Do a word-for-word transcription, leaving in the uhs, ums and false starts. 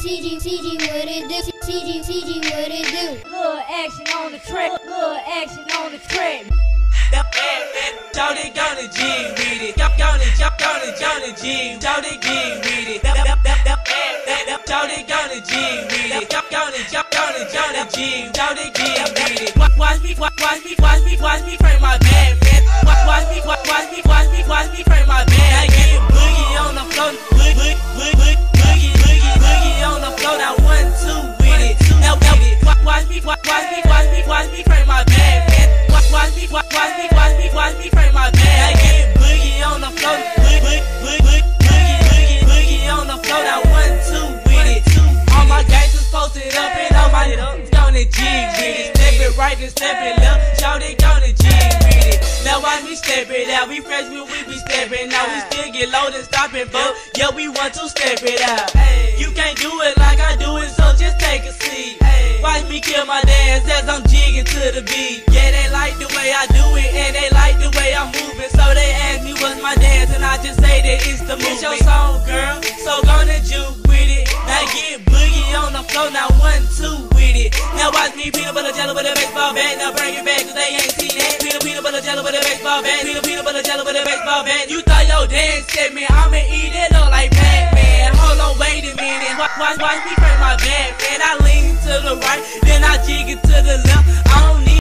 T G, T G, what it do? T G, T G, what it do? Little action on the track, little action on the track. Shawty gonna G with it, gonna jump, gonna gonna G, Shawty G with it. Shawty gonna G with it, gonna jump, gonna gonna G, Shawty G with it. Watch me, watch me, watch me, watch me frame my bad man. Watch me, watch me, watch me, watch me frame my bad. I get boogie on the floor, boogie, boogie, boogie, boogie, boogie on the floor. Now one, two with it, now with it. Watch me, watch me, watch me, watch me frame my bad man. Watch me, watch me, watch me, watch me frame my bad. I get boogie on the floor, boogie, boogie, boogie, boogie, boogie on the floor. Now one, two with it. All my gangsters posted up and all my niggas gonna G with it. Step it right and step it left, Shawty gonna G with it. Now watch me step it out. We fresh when we be stepping out. We still get low and stopping, but yeah, we want to step it out. You can't do it like I do it, so just take a seat. Watch me kill my dance as I'm jigging to the beat. Yeah, they like the way I do it, and they like the way I'm moving. So they ask me what's my dance, and I just say that it's the movement. It's your song, girl, so gonna juke with it. Now get boogie on the floor, now one, two with it. Now watch me peanut butter jelly with a baseball bat. Now bring it back, cause they ain't seen that. Peanut, peanut butter jelly with a baseball bat. Peanut, peanut butter jelly with a baseball bat. You thought your dance set me, I'ma eat it up like Batman. Hold on, wait a minute. Watch, watch, watch me frame my bad man. I lean to the right, then I jig it to the left.